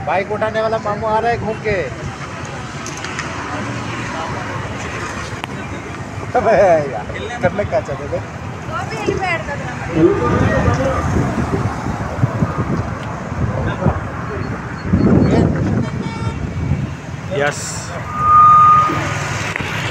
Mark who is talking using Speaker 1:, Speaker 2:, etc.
Speaker 1: Bike उठाने वाला मामू आ रहा है घूम के। करने का चाहते थे
Speaker 2: यस।